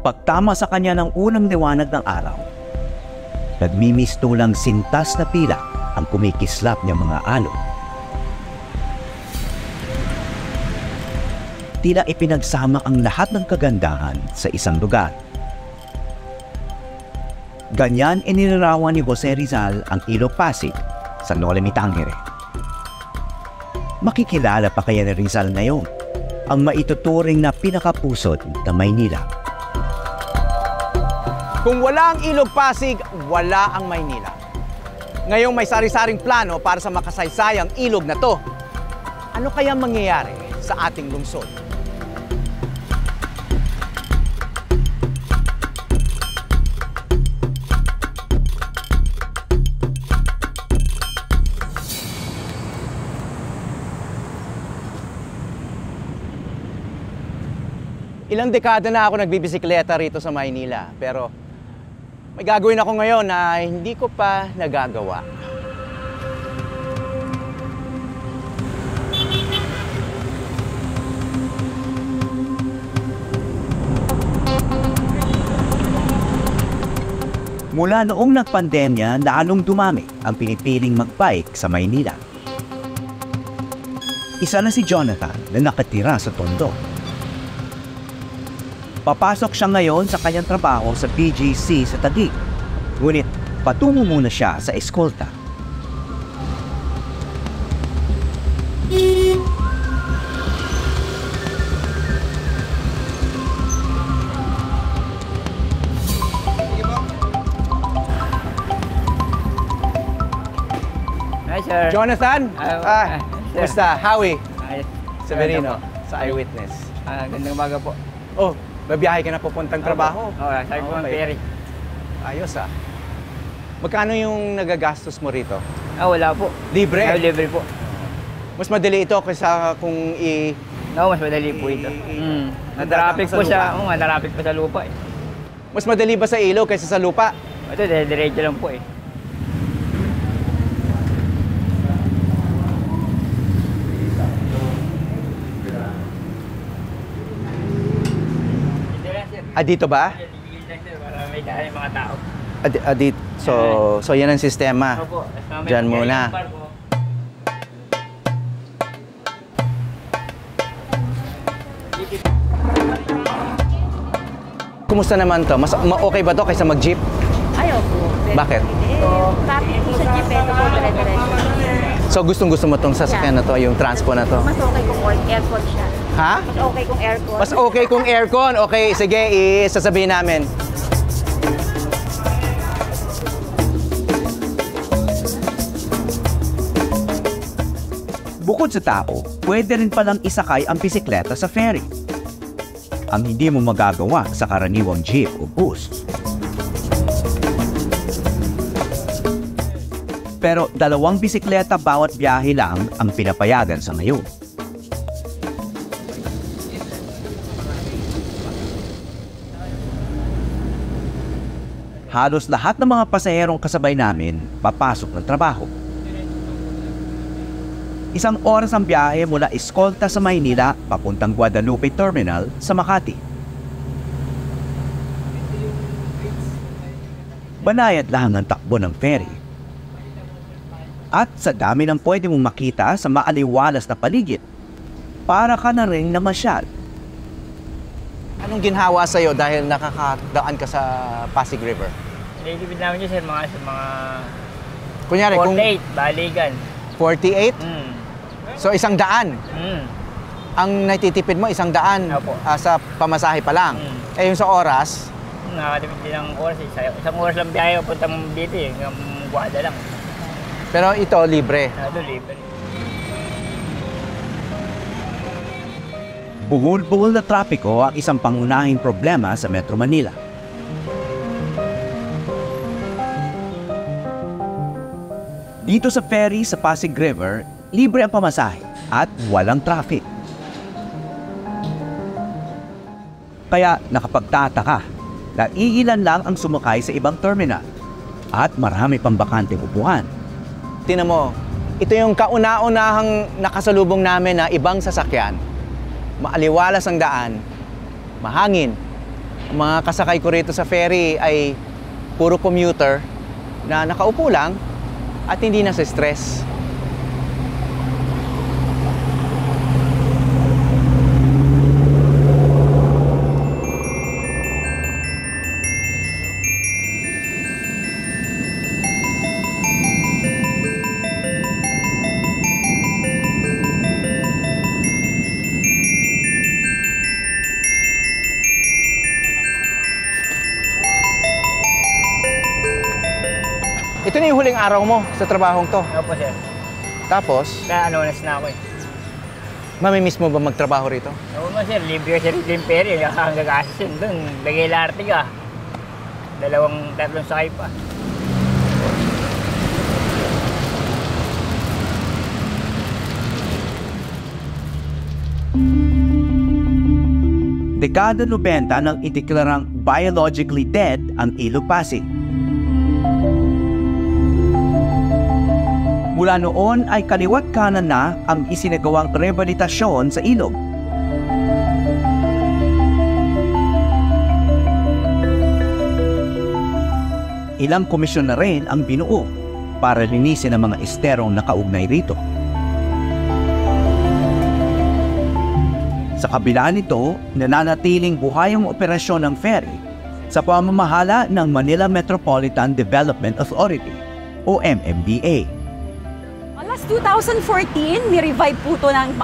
Pagtama sa kanya ng unang liwanag ng araw, nagmimistulang sintas na pila ang kumikislap niyang mga alon. Tila ipinagsama ang lahat ng kagandahan sa isang lugar. Ganyan inilarawan ni Jose Rizal ang Ilog Pasig sa Noli Me Tangere. Makikilala pa kaya ni Rizal ngayon ang maituturing na pinakapusod ng Maynila. Kung wala ang Ilog Pasig, wala ang Maynila. Ngayong may sari-saring plano para sa makasaysayang ilog na to, ano kaya mangyayari sa ating lungsod? Ilang dekada na ako nagbibisikleta rito sa Maynila, pero may gagawin ako ngayon na hindi ko pa nagagawa. Mula noong nagpandemya, lalong dumami ang pinipiling magbike sa Maynila. Isa na si Jonathan na nakatira sa Tondo. Papasok siya ngayon sa kanyang trabaho sa BGC sa Taguig. Ngunit patungo muna siya sa eskolta. Hi, sir. Jonathan? Kumusta? Howie? Hi. Severino, sa Eyewitness. Gandang umaga po. Oh, babiyahe ka na papuntang trabaho? Oo, sabi ko ng ferry. Ayos ah. Magkano yung nagagastos mo rito? Wala po. Libre? Libre po. Mas madali ito kaysa kung No, mas madali po ito. Natraffic po siya. Oo, natraffic po sa lupa eh. Mas madali ba sa ilog kaysa sa lupa? Ito, diretso lang po eh. Dito ba? Para may kaya mga tao. Dito. So yan ang sistema. Opo. Diyan muna. Kumusta naman to? Mas okay ba to kaysa mag-jeep? Ayaw po. Bakit? Traffic po sa jeep, ito po dire-diretso. So gustong-gusto mo tong sasakyan na to, yung transpo na to? Mas okay kung aircon siya. Ha? Mas okay kung aircon. Mas okay kung aircon. Okay, sige, isasabihin namin. Bukod sa tao, pwede rin palang isakay ang bisikleta sa ferry. Ang hindi mo magagawa sa karaniwang jeep o bus. Pero 2 bisikleta bawat biyahe lang ang pinapayagan sa ngayon. Halos lahat ng mga pasaherong kasabay namin papasok ng trabaho. 1 oras ang biyahe mula Escolta sa Maynila papuntang Guadalupe Terminal sa Makati. Banayad lang ang takbo ng ferry. At sa dami ng pwede mong makita sa maaliwalas na paligid, para ka na rin namasyal. Anong ginhawa sa'yo dahil nakakadaan ka sa Pasig River? Nililipid namin yun, sir, sa mga Kunyari, 48, baligan. 48? So 100. Ang natitipid mo 100 Opo. Sa pamasahe pa lang. Eh yung sa oras? Nakatipid din ng oras eh. Isang oras lang biyahe puntang dito eh. Hanggang Guada lang. Pero ito libre. Ito libre. Bungol-bungol na trapiko ang isang pangunahing problema sa Metro Manila. Dito sa ferry sa Pasig River, libre ang pamasahe at walang traffic. Kaya nakapagtataka na iilan lang ang sumakay sa ibang terminal at marami pang bakanteng upuan. Tingnan mo, ito yung kauna-unahang nakasalubong namin na ibang sasakyan. Maaliwalas ang daan, mahangin, Ang mga kasakay ko rito sa ferry ay puro commuter na nakaupo lang at hindi na sa stress. Ito na yung huling araw mo sa trabahong to. Opo, sir. Tapos, Na-announce na ako eh. mamimiss mo ba magtrabaho rito? Oo nga, sir. Libre ka, sir. Limperi. Ang gagasin doon. Lagay larte ka. Tatlong sakay pa. Dekada 90 nang ideklarang biologically dead ang Ilog Pasig. Mula noon ay kaliwat kanan na ang isinagawang rehabilitasyon sa ilog. Ilang komisyon na rin ang binuo para linisin ang mga esterong nakaugnay rito. Sa kabila nito, nananatiling buhay ang operasyon ng ferry sa pamamahala ng Manila Metropolitan Development Authority o MMDA. Last 2014, ni-revive po ito ng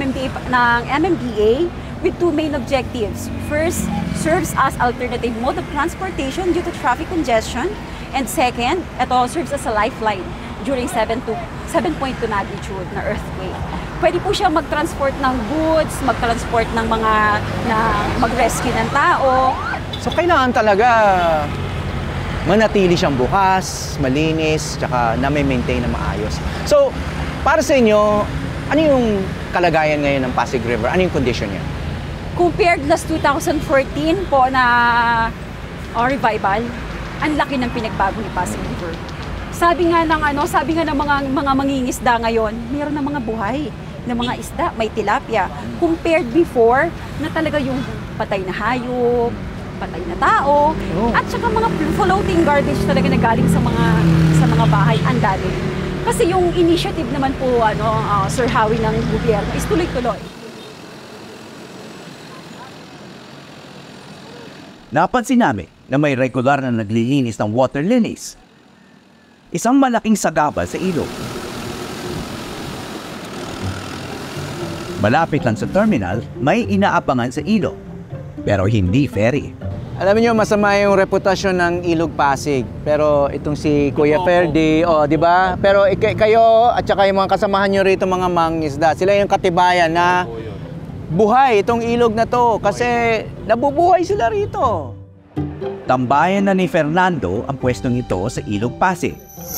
MMDA with two main objectives. First, serves as alternative mode of transportation due to traffic congestion. And second, ito serves as a lifeline during 7.2 magnitude na earthquake. Pwede po siya mag-transport ng goods, mag-transport ng mag-rescue ng tao. So kailangan talaga manatili siyang bukas, malinis, tsaka na-maintain na maayos. So, para sa inyo, ano yung kalagayan ngayon ng Pasig River? Ano yung condition niya? Compared last 2014 po na revival, ang laki ng pinagbago ni Pasig River. Sabi nga ng mga mangingisda ngayon, mayroon ng mga buhay na mga isda, may tilapia. Compared before, na talaga yung patay na hayop, patay na tao, at saka mga floating garbage talaga na galing sa mga bahay, ang dami. Kasi yung initiative naman po, Sir Howie ng gobyerno is tuloy-tuloy. Napansin namin na may regular na naglilinis ng water lilies. Isang malaking sagaba sa ilog. Malapit lang sa terminal, may inaabangan sa ilog, pero hindi ferry. Alam niyo, masama yung reputasyon ng Ilog Pasig. Pero itong si Kuya Ferdi, di ba? Pero kayo at saka yung mga kasamahan niyo rito, mga mangingisda, sila yung katibayan na buhay itong ilog na to kasi nabubuhay sila rito. Tambayan na ni Fernando ang pwestong ito sa Ilog Pasig.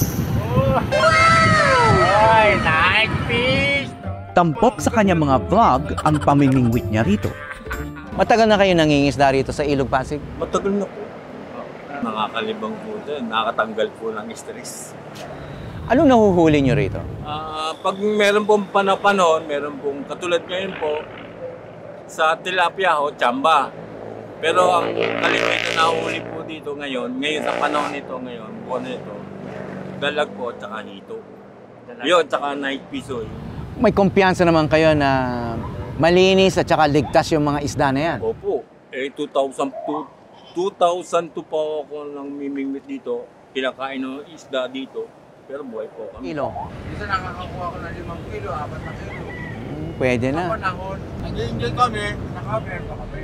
Ay, nice fish! Tampok sa kanyang mga vlog ang pamimingwit niya rito. Matagal na kayo nangingisda rito sa Ilog Pasig? Matagal na po. Nakakalibang po din. Nakakatanggal po ng stress. Anong nahuhuli nyo rito? Pag meron pong panahon, meron pong katulad ngayon po, sa tilapia ho, tsamba. Pero ang kalimitan na nahuli po dito ngayon sa panahon nito ngayon, buwan nito, dalag po at saka hito. Yun, tsaka night fish. May kumpiyansa naman kayo na malinis at saka ligtas yung mga isda na yan? Opo. 2002 po ako nang mimingwit dito. Kinakain ng isda dito. Pero buhay po kami. Kilo? Minsan nakakakuha ko ng 5 kilo, 4 na kilo. Pwede na. Sa panahon, nag-enjoy kami, nakabenta kami.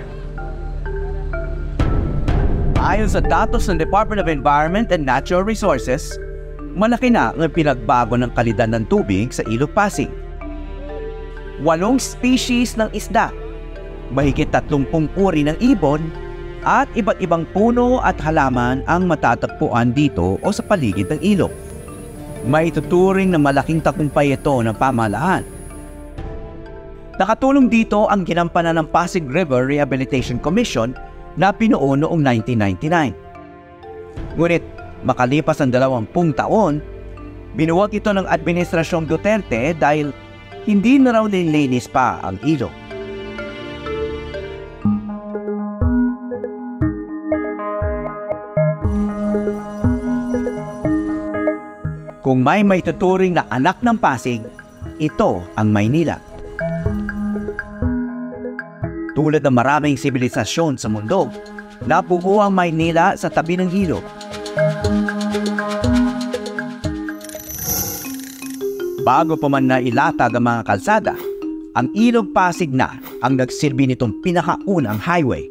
Ayon sa datos ng Department of Environment and Natural Resources, malaki na ang pinagbago ng kalidad ng tubig sa Ilog Pasig. 8 species ng isda, mahigit 30 uri ng ibon, at iba't ibang puno at halaman ang matatagpuan dito o sa paligid ng ilog. May tuturing na malaking tagumpay ito ng pamahalaan. Nakatulong dito ang ginampanan ng Pasig River Rehabilitation Commission na pinuo noong 1999. Ngunit makalipas ang 20 taon, binuwag ito ng Administrasyong Duterte dahil hindi na raw nililinis pa ang ilog. Kung may maituturing na anak ng Pasig, ito ang Maynila. Tulad ng maraming sibilisasyon sa mundo, nabuo ang Maynila sa tabi ng ilog. Bago pa man nailatag ang mga kalsada, ang Ilog Pasig na ang nagsilbi nitong pinakaunang highway.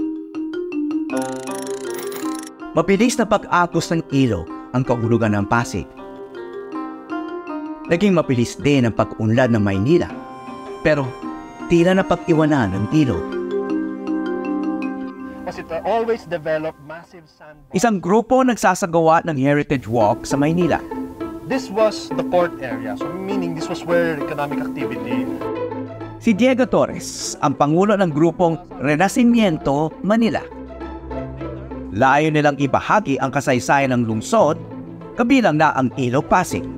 Mabilis na pag-agos ng ilog ang kahulugan ng Pasig. Naging mabilis din ang pag-unlad ng Maynila, pero tila na pag-iwanan ng ilog. Kasi it always develop massive sandbar. Isang grupo nagsasagawa ng Heritage Walk sa Maynila. This was the port area, so meaning this was where economic activity. Si Diego Torres, ang pangulo ng grupong Renacimiento Manila. Layo nilang ibahagi ang kasaysayan ng lungsod, kabilang na ang Ilog Pasig.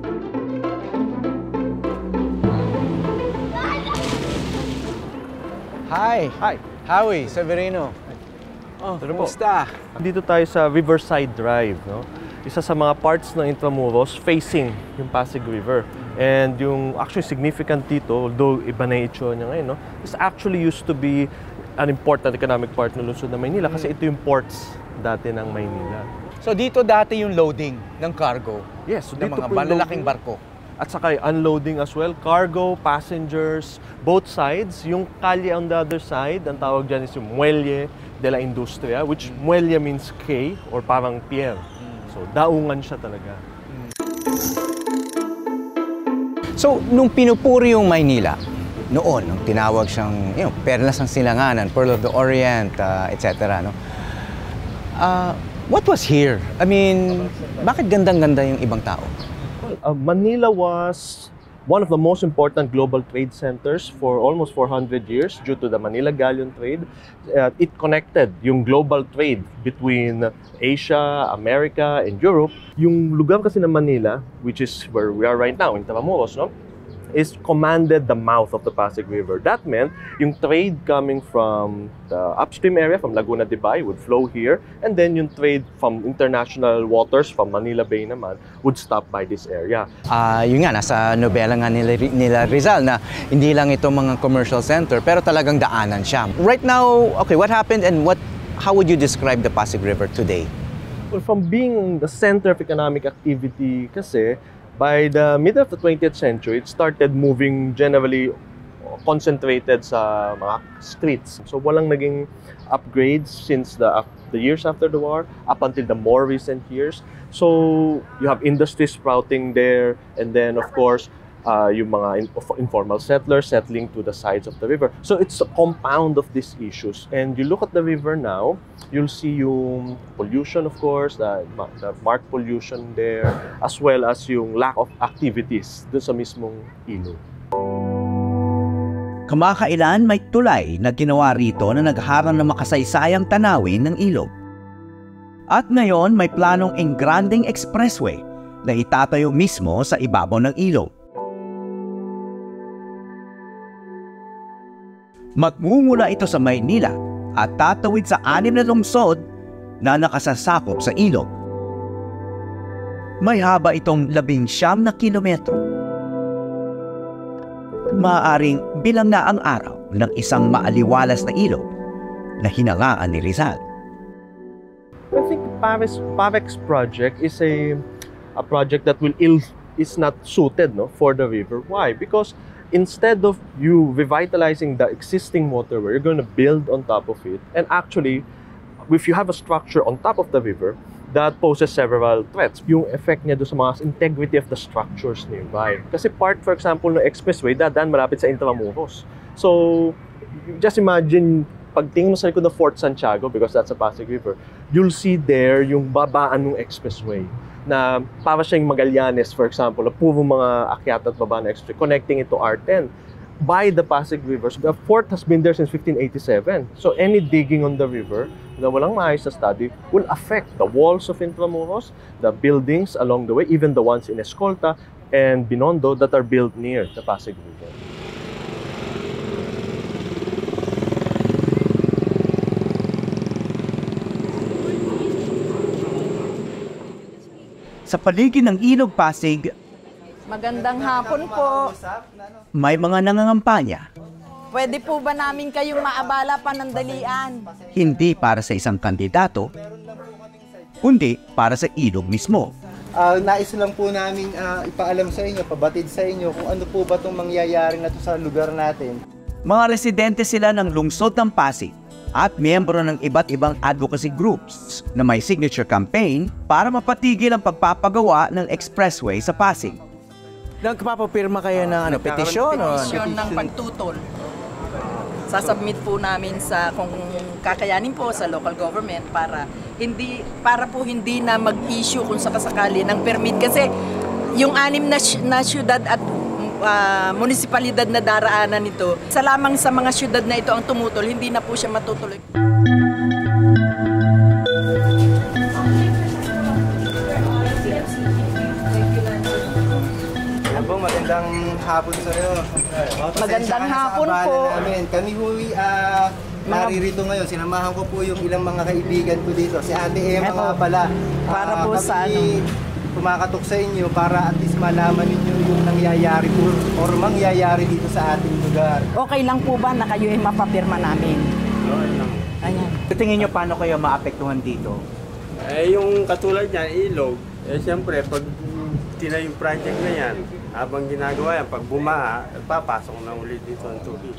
Hi! Hi! Howie, Severino. Oh, kumusta? Dito tayo sa Riverside Drive, no? Isa sa mga parts ng Intramuros facing yung Pasig River. And yung actually significant dito, although iba na yung itsura niya ngayon, no? This actually used to be an important economic part ng lungsod ng Maynila kasi ito yung ports dati ng Maynila. So dito dati yung loading ng cargo Yes, so ng dito mga po yung malalaking loading. barko. At saka yung unloading as well, cargo, passengers, both sides. Yung kalye on the other side, ang tawag dyan is yung Muelle de la Industria, which Muelle means quay or parang pier. So, daungan siya talaga. So, nung pinupuri yung Maynila, noon, nung tinawag siyang, Perlas ng Silanganan, Pearl of the Orient, etc. No? What was here? I mean, bakit gandang-ganda yung ibang tao? Manila was one of the most important global trade centers for almost 400 years due to the Manila Galleon trade. It connected yung global trade between Asia, America, and Europe. Yung lugar kasi ng Manila, which is where we are right now, in Intramuros, no? is commanded the mouth of the Pasig River. That meant yung trade coming from the upstream area, from Laguna de Bay, would flow here, and then yung trade from international waters, from Manila Bay naman, would stop by this area. Yun nga, nasa nobela nga nila Rizal na hindi lang ito mga commercial center, pero talagang daanan siya. Right now, okay, what happened and how would you describe the Pasig River today? Well, from being the center of economic activity kasi, by the middle of the 20th century, it started moving generally concentrated sa mga streets. So walang naging upgrades since the years after the war up until the more recent years. So you have industry sprouting there, and then of course yung mga informal settlers settling to the sides of the river. So it's a compound of these issues. And you look at the river now, you'll see yung pollution, of course, the marked pollution there, as well as yung lack of activities dun sa mismong ilog. Kamakailan may tulay na ginawa rito na nagharang ng makasaysayang tanawin ng ilog. At ngayon may planong engranding expressway na itatayo mismo sa ibabaw ng ilog. Magmumula ito sa Maynila at tatawid sa 6 na lungsod na nakasasakop sa ilog. May haba itong 19 na kilometro. Maaaring bilang na ang araw ng isang maaliwalas na ilog na hinangaan ni Rizal. I think Pavex project is a project that is not suited for the river. Why? Because instead of you revitalizing the existing waterway, you're going to build on top of it. And actually, if you have a structure on top of the river, that poses several threats. Yung effect niya doon sa mga integrity of the structures nearby. Kasi part, for example, ng expressway, dadaan malapit sa Intramuros. So, just imagine, pagtingin mo sa likod ng Fort Santiago, because that's a Pasig River, you'll see there yung babaan ng expressway na para siyang Magallanes, for example, na puro mga akyat at baba na expressway, connecting it to R10 by the Pasig River. So, the fort has been there since 1587. So any digging on the river na walang maayos na study will affect the walls of Intramuros, the buildings along the way, even the ones in Escolta and Binondo that are built near the Pasig River. Sa paligid ng Ilog Pasig, Magandang hapon po. may mga nangangampanya, Pwede po ba namin kayong maabala panandalian? hindi para sa isang kandidato, kundi para sa ilog mismo. Nais lang po namin ipaalam sa inyo, pabatid sa inyo kung ano po ba itong mangyayari na to sa lugar natin. Mga residente sila ng lungsod ng Pasig at miyembro ng iba't ibang advocacy groups na may signature campaign para mapatigil ang pagpapagawa ng expressway sa Pasig. Nagpapapirma kayo ng petisyon? Petisyon ng pagtutol. Sasubmit po namin sa kung kakayanin po sa local government para po hindi na mag-issue kung sakasakali ng permit kasi yung 6 na syudad at munisipalidad na daraanan nito, sa lamang sa mga syudad na ito ang tumutol, hindi na po siya matutuloy. Magandang hapon sa iyo. Magandang hapon po. Kami naririto ngayon. Sinamahan ko po yung ilang mga kaibigan ko dito. Si Ate Emma nga pala. Para po sa kumakatok sa inyo para at least malaman ninyo yung nangyayari po or mangyayari dito sa ating lugar. Okay lang po ba na kayo ay mapapirma namin? Ayan. Tingin nyo paano kayo maapektuhan dito? Yung katulad niya, ilog, siyempre pag tinay yung project na yan, habang ginagawa yan, pag bumaha, papasok na ulit dito ang tubig.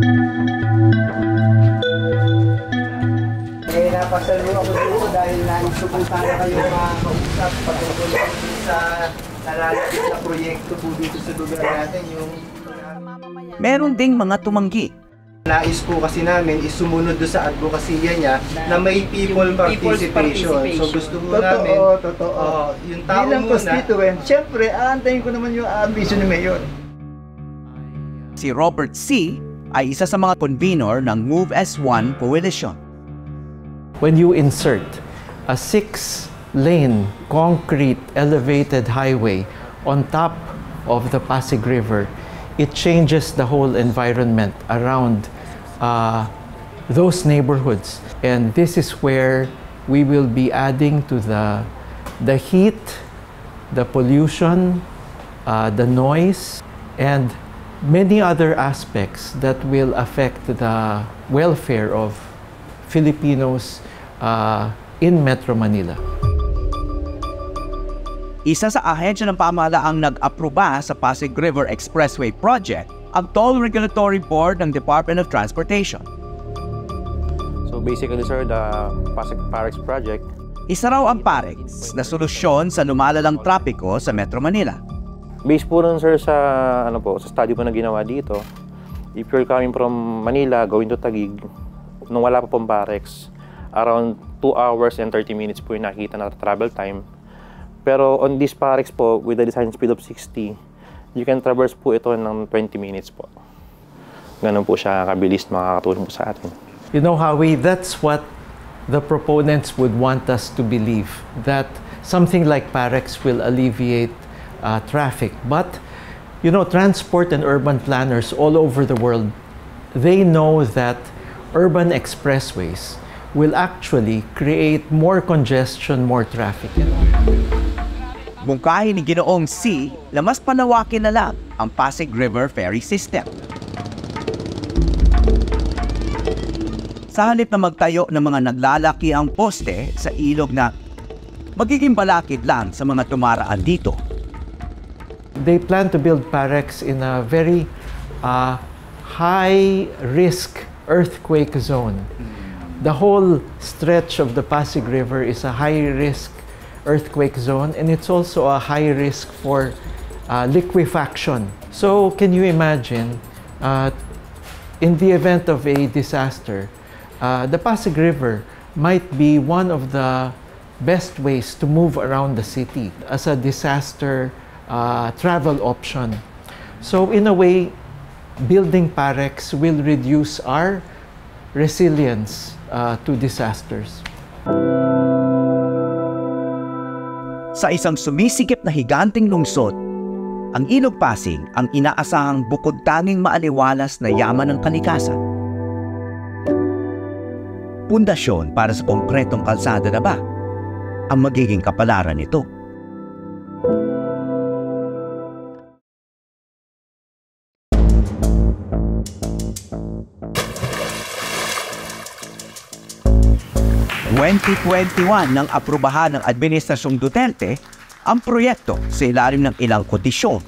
Napasalo ako dito dahil nais po sana kayo makausap patungkol sa nalalapit na proyekto po dito sa lugar natin. Meron ding mga tumanggi. Nais po kasi namin sumunod doon sa advokasya niya na may people participation. So gusto po namin, yung tao bilang muna. constituent, siyempre, aantayin ko naman yung ambisyon ni Mayor. Si Robert C. ay isa sa mga convener ng Move as1 Coalition. When you insert a 6-lane concrete elevated highway on top of the Pasig River, it changes the whole environment around those neighborhoods. And this is where we will be adding to the heat, the pollution, the noise, and many other aspects that will affect the welfare of Filipinos in Metro Manila. Isa sa ahensya ng pamahalaang nag-aproba sa Pasig River Expressway Project, ang Toll Regulatory Board ng Department of Transportation. So basically, sir, the Pasig-Parex project, isa raw ang Parex na solusyon sa lumalalang trapiko sa Metro Manila. Based po rin, sir, sa sa study po na ginawa dito, if you're coming from Manila going to Taguig, nung wala pa pong Parex, around 2 hours and 30 minutes po yung nakita na travel time. Pero on this Parex po, with the design speed of 60, you can traverse po ito ng 20 minutes po. Ganun po siya kabilis, makakatulong po sa atin. You know, Howie, that's what the proponents would want us to believe, that something like Parex will alleviate traffic. But, you know, transport and urban planners all over the world, they know that urban expressways will actually create more congestion, more traffic. Mungkahi ni Ginoong C na mas panawakin na lang ang Pasig River Ferry System. Sa halip na magtayo ng mga naglalaki ang poste sa ilog na magiging balakid lang sa mga tumaraan dito. They plan to build Parex in a very high-risk earthquake zone. The whole stretch of the Pasig River is a high-risk earthquake zone, and it's also a high risk for liquefaction. So can you imagine, in the event of a disaster, the Pasig River might be one of the best ways to move around the city as a disaster travel option. So in a way, building Parex will reduce our resilience to disasters. Sa isang sumisikip na higanting lungsod, ang Ilog Pasig ang inaasahang bukod tanging maaliwalas na yaman ng kalikasan. Pundasyon para sa konkretong kalsada na ba ang magiging kapalaran nito? 2021 nang aprubahan ng Administrasyong Duterte ang proyekto sa ilalim ng ilang kondisyon.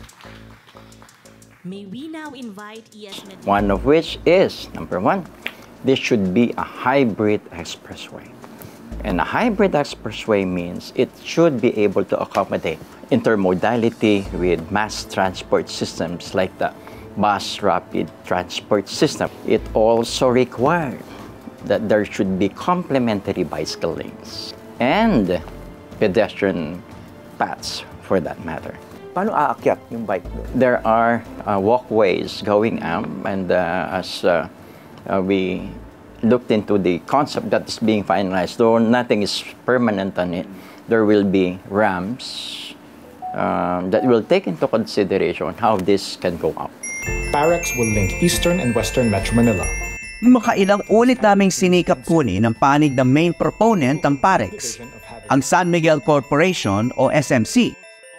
May we now invite ES One of which is, number one, this should be a hybrid expressway. And a hybrid expressway means it should be able to accommodate intermodality with mass transport systems like the bus rapid transport system. It also required that there should be complementary bicycle lanes and pedestrian paths for that matter. Paano aakyat yung bike doon? There are walkways going up, and as we looked into the concept that is being finalized, though nothing is permanent on it, there will be ramps that will take into consideration how this can go up. PAREX will link Eastern and Western Metro Manila. Makailang ulit naming sinikap kunin ang panig ng main proponent ng PAREX, ang San Miguel Corporation o SMC.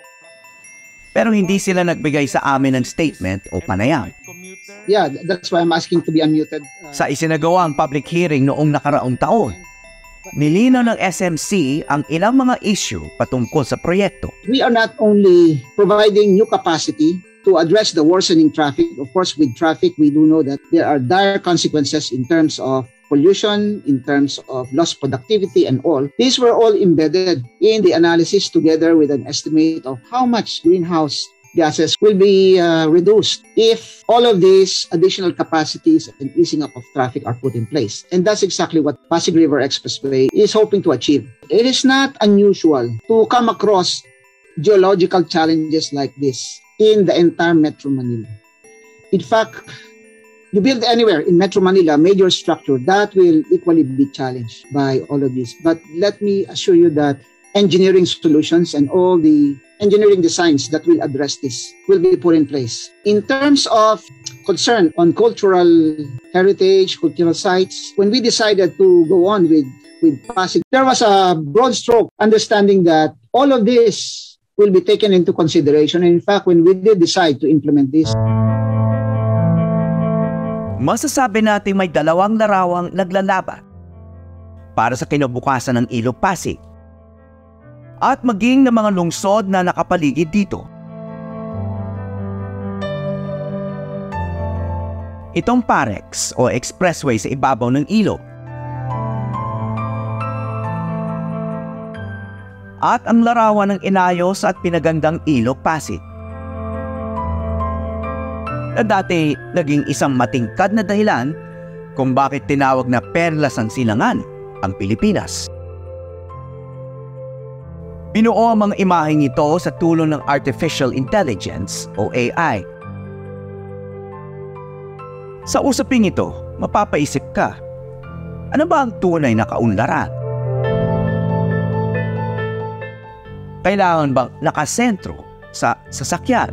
Pero hindi sila nagbigay sa amin ng statement o panayam. Yeah, that's why I'm asking to be unmuted. Sa isinagawang public hearing noong nakaraang taon, nilinaw ng SMC ang ilang mga issue patungkol sa proyekto. We are not only providing new capacity to address the worsening traffic. Of course, with traffic, we do know that there are dire consequences in terms of pollution, in terms of lost productivity and all. These were all embedded in the analysis together with an estimate of how much greenhouse gases will be reduced if all of these additional capacities and easing up of traffic are put in place. And that's exactly what Pasig River Expressway is hoping to achieve. It is not unusual to come across geological challenges like this in the entire Metro Manila. In fact, you build anywhere in Metro Manila, major structure, that will equally be challenged by all of this. But let me assure you that engineering solutions and all the engineering designs that will address this will be put in place. In terms of concern on cultural heritage, cultural sites, when we decided to go on with Pasig, there was a broad stroke understanding that all of this will be taken into consideration. And in fact, when we did decide to implement this, masasabi natin may dalawang larawang naglalaban para sa kinabukasan ng Ilog Pasig at maging ng mga lungsod na nakapaligid dito. Itong PAREX o expressway sa ibabaw ng ilog at ang larawan ng inayos at pinagandang Ilog Pasig na dati naging isang matingkad na dahilan kung bakit tinawag na Perlas ng Silangan ang Pilipinas. Binuo ang mga imaheng ito sa tulong ng Artificial Intelligence o AI. Sa usaping ito, mapapaisip ka, ano ba ang tunay na kaunlaran? Kailangan bang nakasentro sa sasakyan?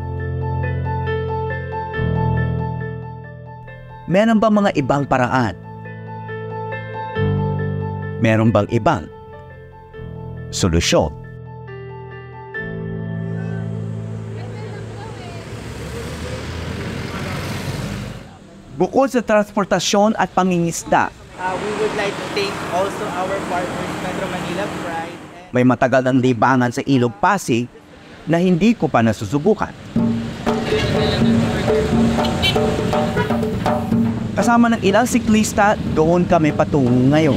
Meron bang mga ibang paraan? Meron bang ibang solusyon? Bukod sa transportasyon at pangingisda, we would like to thank also our partners, Metro Manila Pride. May matagal ng libangan sa Ilog Pasig na hindi ko pa nasusubukan. Kasama ng ilang siklista, doon kami patungo ngayon.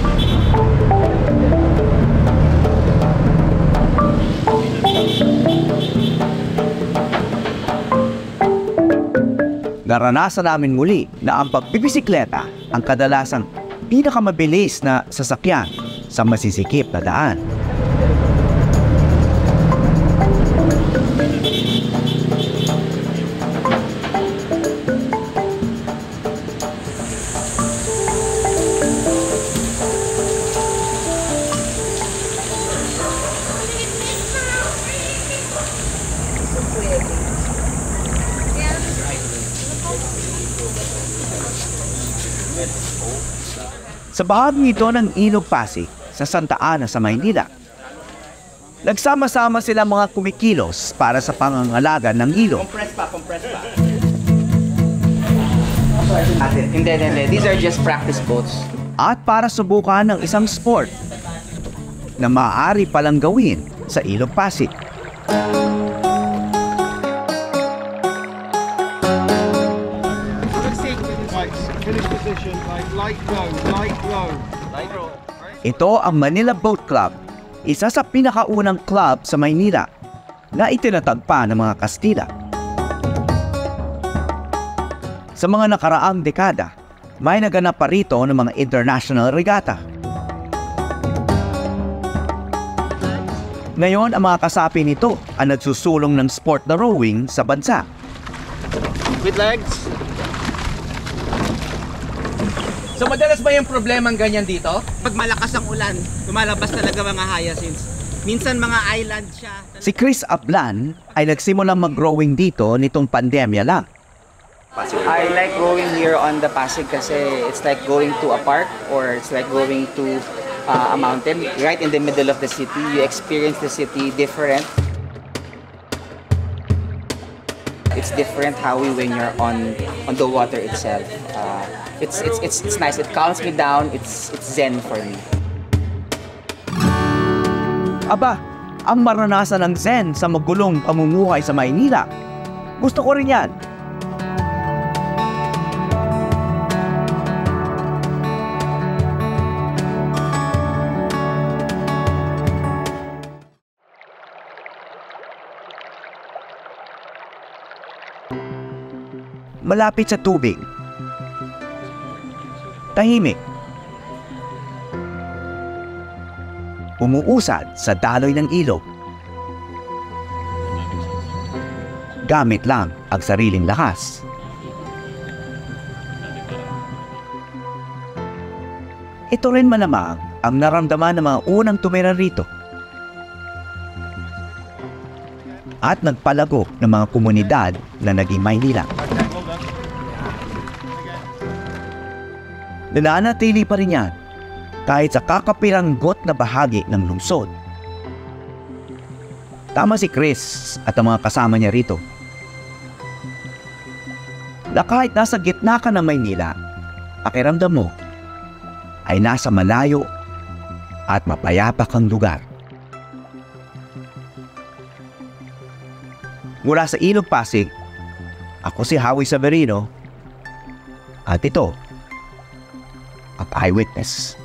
Naranasan namin muli na ang pagbibisikleta ang kadalasang pinakamabilis na sasakyan sa masisikip na daan. Sa bahagi ito ng Ilog Pasig sa Santa Ana sa Maynila, nagsama-sama sila mga kumikilos para sa pangangalaga ng ilog. Compress pa. Hindi. These are just practice boats. At para subukan ng isang sport na maaari palang gawin sa Ilog Pasig. Ito ang Manila Boat Club, isa sa pinakaunang club sa Maynila na itinatagpa ng mga Kastila. Sa mga nakaraang dekada, may naganap pa rito ng mga international regatta. Ngayon, ang mga kasapi nito ang nagsusulong ng sport na rowing sa bansa. With legs. So madalas ba yung problemang ganyan dito? Pag malakas ang ulan, lumalabas talaga mga hyacinths. Minsan mga island siya. Si Chris Ablan ay nagsimulang mag-rowing dito nitong pandemya lang. I like going here on the Pasig kasi it's like going to a park or it's like going to a mountain right in the middle of the city. You experience the city different. It's different how when you're on the water itself. It's nice. It calms me down. It's zen for me. Aba, ang maranasan ng zen sa magulong pamumuhay sa Maynila. Gusto ko rin yan. Malapit sa tubig. Tahimik. Umuusad sa daloy ng ilog. Gamit lang ang sariling lakas. Ito rin malamang ang naramdaman ng mga unang tumira rito. At nagpalago ng mga komunidad na naging Maynila. Nananatili pa rin yan kahit sa kakapiranggot na bahagi ng lungsod. Tama si Chris at ang mga kasama niya rito. Na kahit nasa gitna ka ng Maynila, pakiramdam mo ay nasa malayo at mapayapa kang lugar. Mula sa Ilog Pasig, ako si Howie Severino at ito ang Eyewitness.